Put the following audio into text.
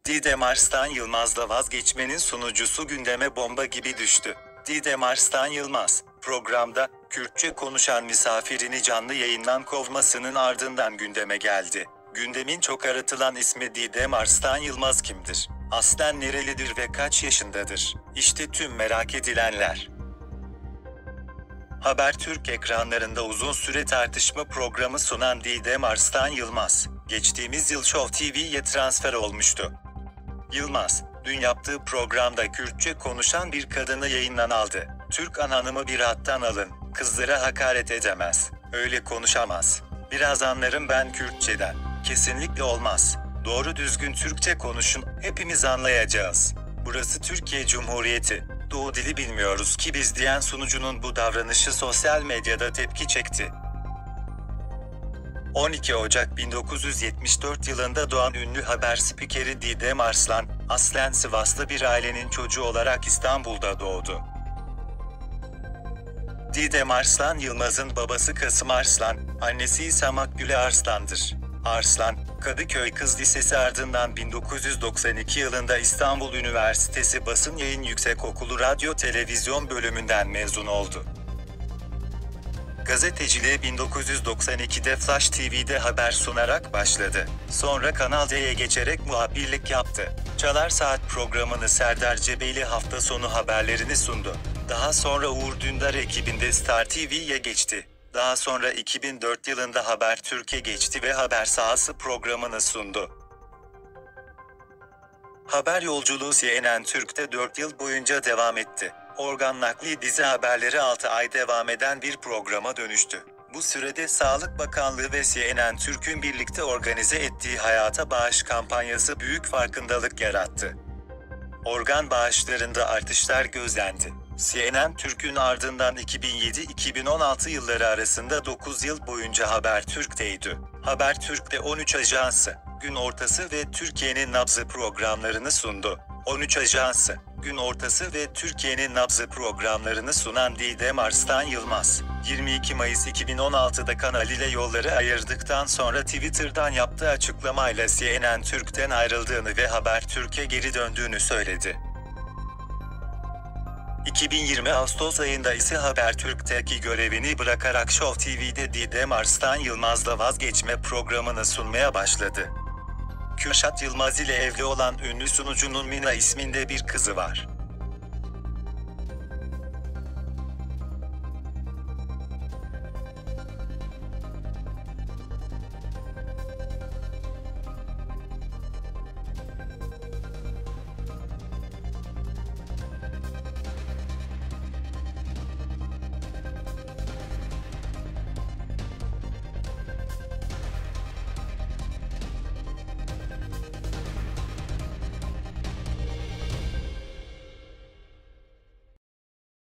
Didem Arslan Yılmaz'la vazgeçmenin sunucusu gündeme bomba gibi düştü. Didem Arslan Yılmaz, programda Kürtçe konuşan misafirini canlı yayından kovmasının ardından gündeme geldi. Gündemin çok aratılan ismi Didem Arslan Yılmaz kimdir? Aslen nerelidir ve kaç yaşındadır? İşte tüm merak edilenler. Habertürk ekranlarında uzun süre tartışma programı sunan Didem Arslan Yılmaz, geçtiğimiz yıl Show TV'ye transfer olmuştu. Yılmaz, dün yaptığı programda Kürtçe konuşan bir kadını yayından aldı. "Türk ananımı bir hattan alın, kızlara hakaret edemez, öyle konuşamaz. Biraz anlarım ben Kürtçeden. Kesinlikle olmaz. Doğru düzgün Türkçe konuşun, hepimiz anlayacağız. Burası Türkiye Cumhuriyeti. Doğu dili bilmiyoruz ki biz" diyen sunucunun bu davranışı sosyal medyada tepki çekti. 12 Ocak 1974 yılında doğan ünlü haber spikeri Didem Arslan, aslen Sivaslı bir ailenin çocuğu olarak İstanbul'da doğdu. Didem Arslan Yılmaz'ın babası Kasım Arslan, annesi ise Makbule Arslan'dır. Arslan, Kadıköy Kız Lisesi ardından 1992 yılında İstanbul Üniversitesi Basın Yayın Yüksekokulu Radyo Televizyon bölümünden mezun oldu. Gazeteciliğe 1992'de Flash TV'de haber sunarak başladı. Sonra Kanal D'ye geçerek muhabirlik yaptı. Çalar Saat programını Serdar Cebeli hafta sonu haberlerini sundu. Daha sonra Uğur Dündar ekibinde Star TV'ye geçti. Daha sonra 2004 yılında Habertürk'e geçti ve Haber Sahası programını sundu. Haber yolculuğu CNN Türk'te 4 yıl boyunca devam etti. Organ nakli dizi haberleri 6 ay devam eden bir programa dönüştü. Bu sürede Sağlık Bakanlığı ve CNN Türk'ün birlikte organize ettiği hayata bağış kampanyası büyük farkındalık yarattı. Organ bağışlarında artışlar gözlendi. CNN Türk'ün ardından 2007-2016 yılları arasında 9 yıl boyunca Habertürk'teydi. Habertürk'te 13 Ajansı, Gün Ortası ve Türkiye'nin Nabzı programlarını sundu. 13 Ajansı, Gün Ortası ve Türkiye'nin Nabzı programlarını sunan Didem Arslan Yılmaz, 22 Mayıs 2016'da Kanal ile yolları ayırdıktan sonra Twitter'dan yaptığı açıklamayla CNN Türk'ten ayrıldığını ve Habertürk'e geri döndüğünü söyledi. 2020 Ağustos ayında ise Habertürk'teki görevini bırakarak Show TV'de Didem Arslan Yılmaz'la vazgeçme programını sunmaya başladı. Kürşat Yılmaz ile evli olan ünlü sunucunun Mina isminde bir kızı var.